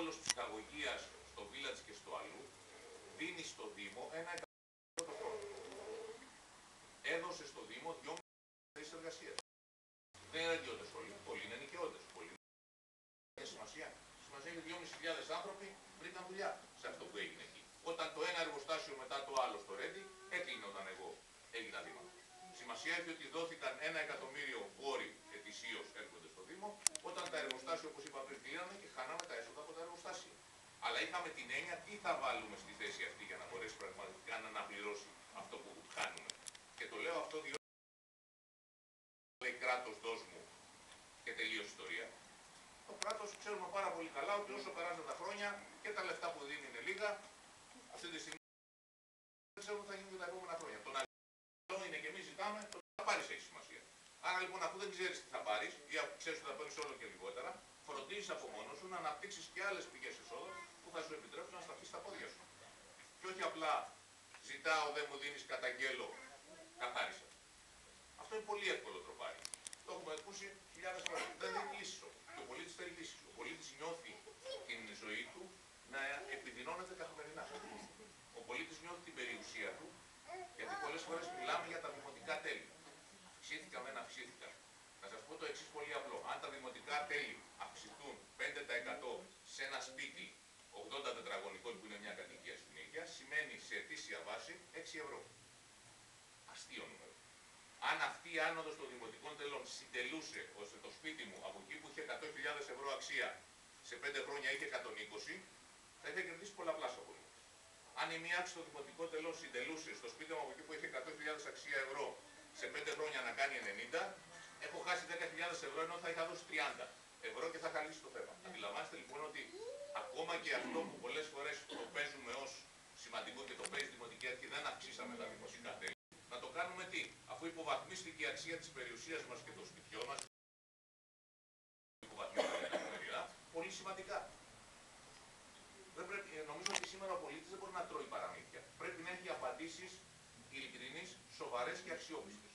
σύνολος ψυχαγωγίας στο Village και στο αλλού δίνει στο Δήμο 1 εκατομμύριο το χρόνο. Έδωσε στο Δήμο 2,5 θέσεις εργασίας. Δεν είναι ιδιώτες όλοι, πολλοί είναι νοικιώτες. Έχει σημασία. Σημασία έχει 2.500 άνθρωποι βρήκαν δουλειά σε αυτό που έγινε εκεί. Όταν το ένα εργοστάσιο μετά το άλλο στο Ρέντι έκλεινε όταν εγώ έγινα δήμαρχος. Σημασία έχει ότι δόθηκαν 1 εκατομμύριο φόροι ετησίως έρχονται στο Δήμο, όταν τα εργοστάσια, όπως είπα πριν, κλείνανε και χάναμε τα έσοδα από τα εργοστάσια. Αλλά είχαμε την έννοια τι θα βάλουμε στη θέση αυτή για να μπορέσει πραγματικά να αναπληρώσει αυτό που χάνουμε. Και το λέω αυτό διότι λέει κράτος δώσ' μου και τελείωσε η ιστορία. Το κράτος ξέρουμε πάρα πολύ καλά ότι όσο περάσουν τα χρόνια και τα λεφτά που δίνει είναι λίγα, αυτή τη στιγμή δεν ξέρουμε τι θα γίνει και τα επόμενα χρόνια. Το να είναι και εμείς ζητάμε, το να πάρεις έχει σημασία. Άρα λοιπόν, αφού δεν ξέρεις τι θα πάρεις ή αφού ξέρεις ότι θα παίρνεις όλο και λιγότερα, φροντίζεις από μόνος σου να αναπτύξεις και άλλες πηγές εσόδων που θα σου επιτρέψουν να σταθείς στα πόδια σου. Και όχι απλά ζητάω, δεν μου δίνεις, καταγγέλω, καθάρισα. Αυτό είναι πολύ εύκολο τροπάρι. Το έχουμε ακούσει χιλιάδες φορές. Δεν είναι λύση όμως. Και ο πολίτης θέλει λύση. Ο πολίτης νιώθει την ζωή του να επιδεινώνεται καθημερινά. Ο πολίτης νιώθει την περιουσία του, γιατί πολλές φορές μιλάμε για τα δημοτικά τέλη. Αυξήθηκαν, δεν αυξήθηκαν. Να σας πω το εξής πολύ απλό. Αν τα δημοτικά τέλη αυξηθούν 5% σε ένα σπίτι 80 τετραγωνικό που είναι μια κατοικία συνήθεια, σημαίνει σε ετήσια βάση 6 ευρώ. Αστείο νούμερο. Αν αυτή η άνοδος των δημοτικών τελών συντελούσε ώστε το σπίτι μου από εκεί που είχε 100.000 ευρώ αξία σε 5 χρόνια είχε 120, θα είχε κερδίσει πολλαπλάσια από μου. Αν η μία αύξηση των δημοτικών τελών συντελούσε στο σπίτι μου από εκεί που είχε 100.000 αξία ευρώ σε 5 χρόνια να κάνει 90, έχω χάσει 10.000 ευρώ ενώ θα είχα δώσει 30 ευρώ και θα είχα λύσει το θέμα. Αντιλαμβάνεστε λοιπόν ότι ακόμα και αυτό που πολλές φορές το παίζουμε ως σημαντικό και το παίζει δημοτική αρχή, δεν αυξήσαμε τα δημοτικά τέλη. Να το κάνουμε τι, αφού υποβαθμίστηκε η αξία της περιουσίας μας και των σπιτιών μας, υποβαθμίστηκε καθημερινά, πολύ σημαντικά. Δεν πρέπει, νομίζω ότι σήμερα ο πολίτης δεν μπορεί να τρώει παραμύθια. Πρέπει να έχει απαντήσεις ειλικρινείς, σοβαρές και αξιόπιστες.